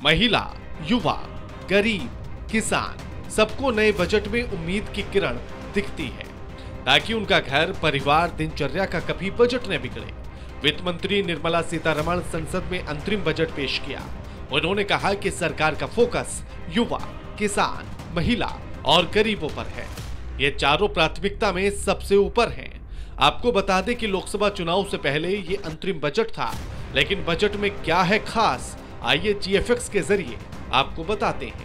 महिला, युवा, गरीब, किसान सबको नए बजट में उम्मीद की किरण दिखती है, ताकि उनका घर, परिवार, दिनचर्या का कभी बजट न बिगड़े। वित्त मंत्री निर्मला सीतारमण संसद में अंतरिम बजट पेश किया। उन्होंने कहा कि सरकार का फोकस युवा, किसान, महिला और गरीबों पर है। ये चारों प्राथमिकता में सबसे ऊपर हैं। आपको बता दें कि लोकसभा चुनाव से पहले ये अंतरिम बजट था, लेकिन बजट में क्या है खास, आइए GFX के जरिए आपको बताते हैं।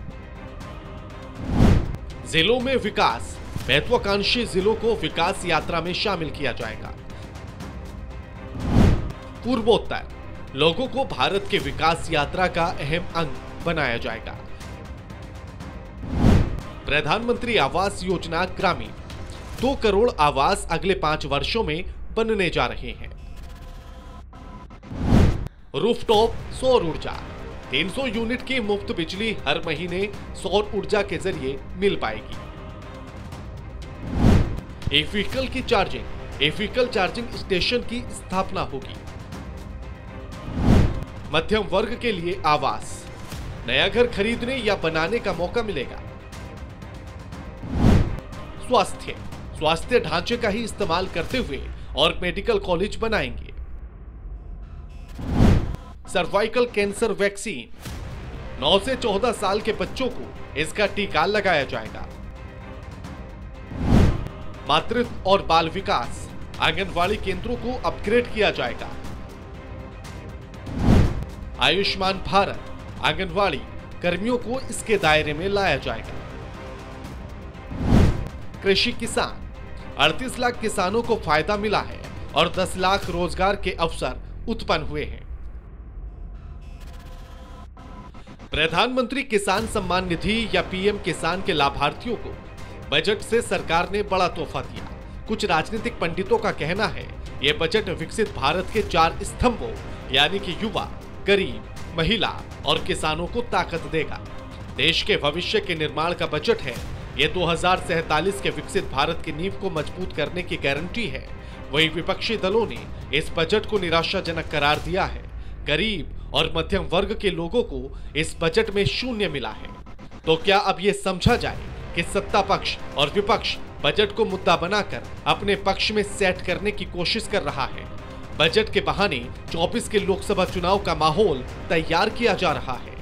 जिलों में विकास, महत्वाकांक्षी जिलों को विकास यात्रा में शामिल किया जाएगा। पूर्वोत्तर, लोगों को भारत के विकास यात्रा का अहम अंग बनाया जाएगा। प्रधानमंत्री आवास योजना ग्रामीण, 2 करोड़ आवास अगले 5 वर्षों में बनने जा रहे हैं। रूफटॉप सौर ऊर्जा, 300 यूनिट की मुफ्त बिजली हर महीने सौर ऊर्जा के जरिए मिल पाएगी। ई-व्हीकल की चार्जिंग, ई-व्हीकल चार्जिंग स्टेशन की स्थापना होगी। मध्यम वर्ग के लिए आवास, नया घर खरीदने या बनाने का मौका मिलेगा। स्वास्थ्य, स्वास्थ्य ढांचे का ही इस्तेमाल करते हुए और मेडिकल कॉलेज बनाएंगे। सर्वाइकल कैंसर वैक्सीन, 9 से 14 साल के बच्चों को इसका टीका लगाया जाएगा। मातृत्व और बाल विकास, आंगनवाड़ी केंद्रों को अपग्रेड किया जाएगा। आयुष्मान भारत, आंगनवाड़ी कर्मियों को इसके दायरे में लाया जाएगा। कृषि किसान, 38 लाख किसानों को फायदा मिला है और 10 लाख रोजगार के अवसर उत्पन्न हुए हैं। प्रधानमंत्री किसान सम्मान निधि या PM किसान के लाभार्थियों को बजट से सरकार ने बड़ा तोहफा दिया। कुछ राजनीतिक पंडितों का कहना है यह बजट विकसित भारत के 4 स्तंभों यानी कि युवा, गरीब, महिला और किसानों को ताकत देगा। देश के भविष्य के निर्माण का बजट है। ये 2047 के विकसित भारत की नींव को मजबूत करने की गारंटी है। वहीं विपक्षी दलों ने इस बजट को निराशाजनक करार दिया है। गरीब और मध्यम वर्ग के लोगों को इस बजट में शून्य मिला है। तो क्या अब ये समझा जाए कि सत्ता पक्ष और विपक्ष बजट को मुद्दा बनाकर अपने पक्ष में सेट करने की कोशिश कर रहा है। बजट के बहाने 24 के लोकसभा चुनाव का माहौल तैयार किया जा रहा है।